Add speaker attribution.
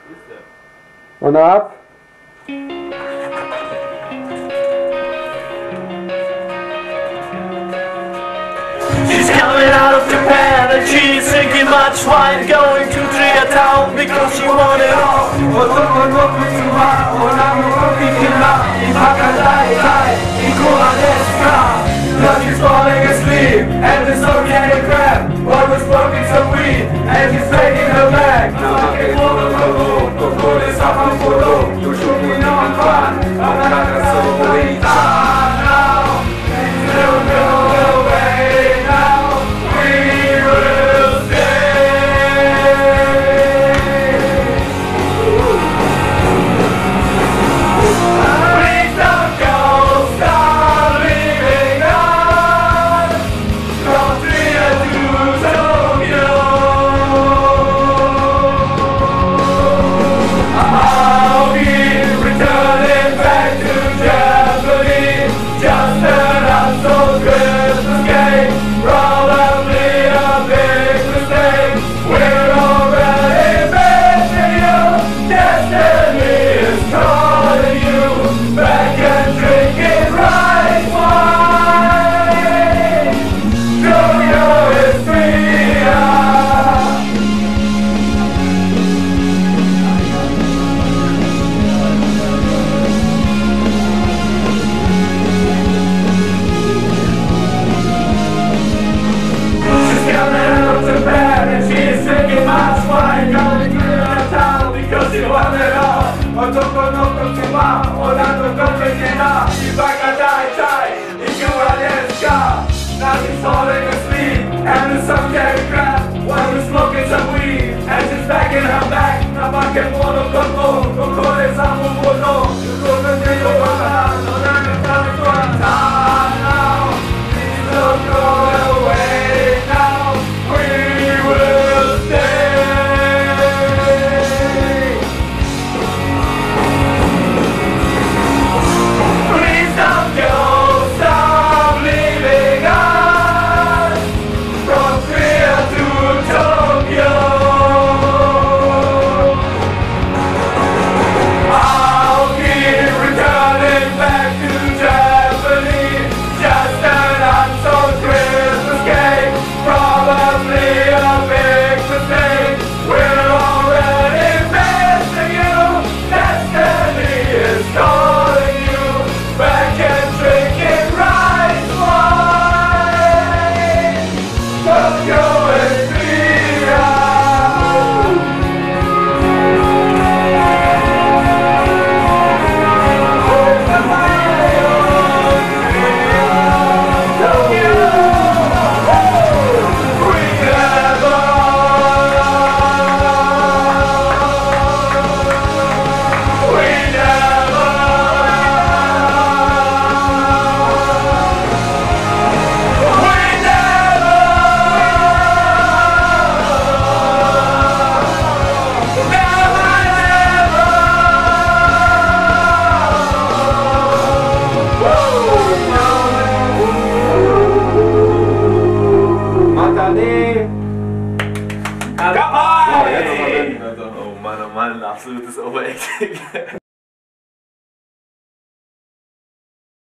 Speaker 1: Und ab.
Speaker 2: She's coming out of Japan and she's drinking much wine, going to Town because she want it all. Now she's falling asleep and there's no getting crap. While we're smoking some weed and she's taking her back. You're shooting on fun. I'm not so weak. Now she's falling asleep and the sun can't grab while we're smoking some weed and she's back in her back. Now back and forth on the phone, no call some more no. You go to the no one now. Please don't go away now. We will stay. Please don't go. Tokio. I'll keep returning back to Japanese. Just an unsold Christmas cake. Probably a big mistake. We're already missing you. Destiny is calling you back and drinking right wine. Tokyo is
Speaker 3: Oh Mann, absolutes Overacting.